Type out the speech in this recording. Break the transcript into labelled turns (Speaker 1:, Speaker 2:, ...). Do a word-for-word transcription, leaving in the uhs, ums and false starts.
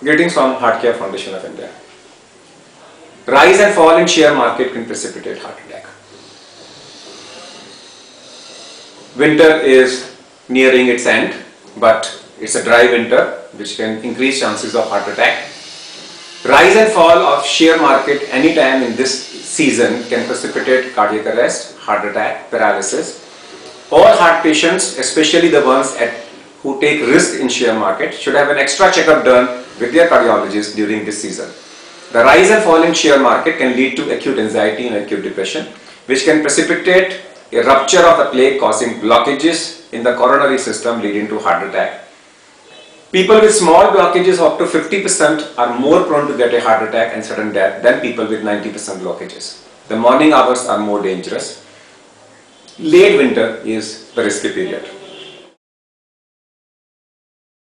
Speaker 1: Greetings from Heartcare Foundation of India. Rise and fall in share market can precipitate heart attack. Winter is nearing its end, but it's a dry winter which can increase chances of heart attack. Rise and fall of share market anytime in this season can precipitate cardiac arrest, heart attack, paralysis. All heart patients, especially the ones at, who take risk in share market, should have an extra checkup done with their cardiologist during this season. The rise and fall in share market can lead to acute anxiety and acute depression, which can precipitate a rupture of the plaque causing blockages in the coronary system leading to heart attack. People with small blockages up to fifty percent are more prone to get a heart attack and sudden death than people with ninety percent blockages. The morning hours are more dangerous. Late winter is the risky period.